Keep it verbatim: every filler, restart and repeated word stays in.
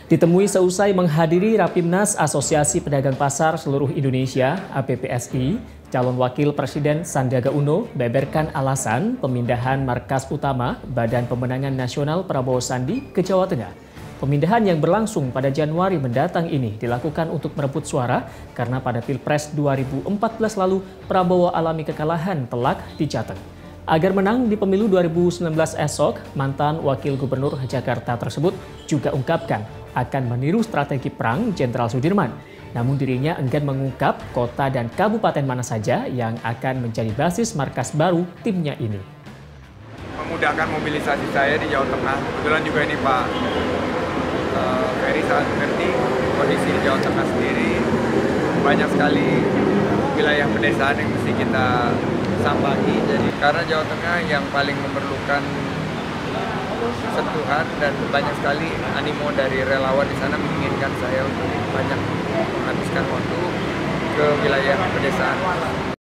Ditemui seusai menghadiri Rapimnas Asosiasi Pedagang Pasar Seluruh Indonesia (A P P S I), calon Wakil Presiden Sandiaga Uno beberkan alasan pemindahan markas utama Badan Pemenangan Nasional Prabowo Sandi ke Jawa Tengah. Pemindahan yang berlangsung pada Januari mendatang ini dilakukan untuk merebut suara karena pada Pilpres dua ribu empat belas lalu Prabowo alami kekalahan telak di Jateng. Agar menang di pemilu dua ribu sembilan belas esok, mantan Wakil Gubernur Jakarta tersebut juga ungkapkan akan meniru strategi perang Jenderal Sudirman. Namun dirinya enggan mengungkap kota dan kabupaten mana saja yang akan menjadi basis markas baru timnya ini. Memudahkan mobilisasi saya di Jawa Tengah. Kebetulan juga ini Pak uh, Ferry sangat mengerti kondisi di Jawa Tengah sendiri. Banyak sekali wilayah pedesaan yang mesti kita sambangi. Jadi karena Jawa Tengah yang paling memerlukan sentuhan dan banyak sekali animo dari relawan di sana menginginkan saya untuk banyak menghabiskan waktu ke wilayah pedesaan.